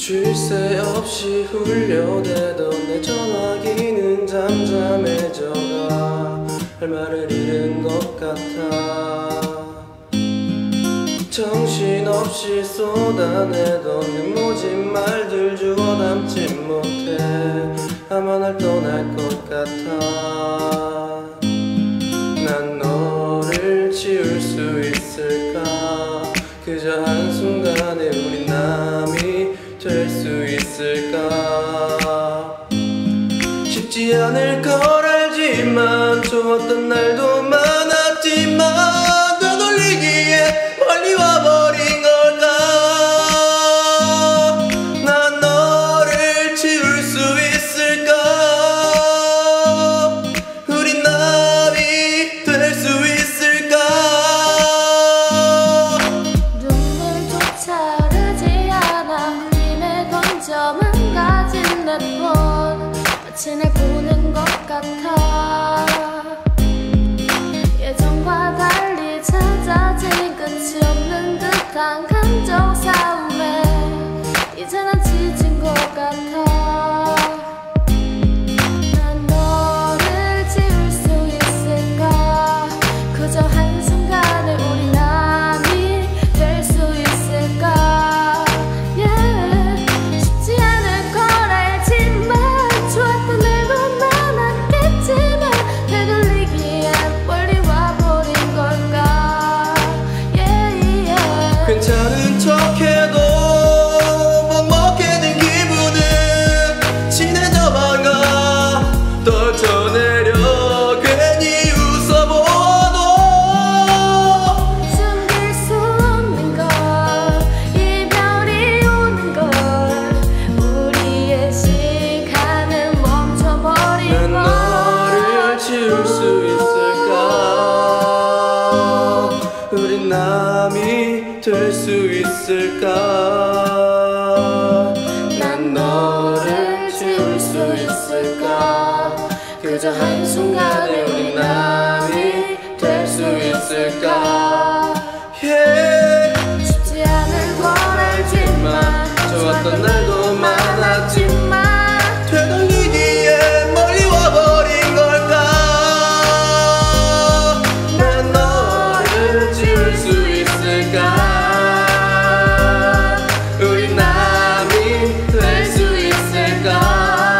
쉴 새 없이 울려대던 내 전화기는 잠잠해져가 할 말을 잃은 것 같아. 정신없이 쏟아내던 그 모진 말들 주워 담지 못해 아마 날 떠날 것 같아. 난 너를 지울 수 있을까? 그저 한순간에 우린 남이 될 수 있을까? 쉽지 않을 걸 알지만 좋았던 날도 많았지만 되돌리기에 멀리 와버린 걸까? 난 너를 지울 수 있을까? 우린 남이 될 수 있을까? 눈물조차 흐르지 않아 힘에 던져 망가진 내 폰 마치 날 보는 것 같아. 예전과 달리 찾아진 끝이 없는 듯한 감정 싸움에 이제 난 지친 것 같아. 난 너를 지울 수 있을까? 그저 한순간에 우리 남이 될 수 있을까? yeah. 쉽지 않을 걸 알지만 좋았던 날도 많았겠지만 되돌리기엔 멀리 와버린 걸까? yeah, yeah. 괜찮은 척해도 먹먹게 된 기분은 친해져만가 떨쳐내려 괜히 웃어보도 숨길 수 없는 걸 이별이 오는 걸 우리의 시간은 멈춰버린 난 걸. 너를 지울 수 있을까? 우린 남이 될 수 있을까? 난 너를 지울 수 있을까? 그저 한순간에 우린 남이 될 수 있을까? yeah. 쉽지 않을 걸 알지만 좋았던 날도 많았지만 되돌리기에 멀리 와버린 걸까? 난 너를 지울 수 있을까? 우리 남이 될 수 있을까?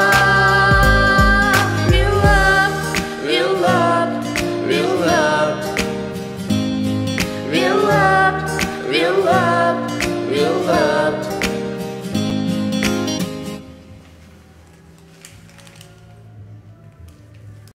Real love, Real love, real love, real love, real love. real love.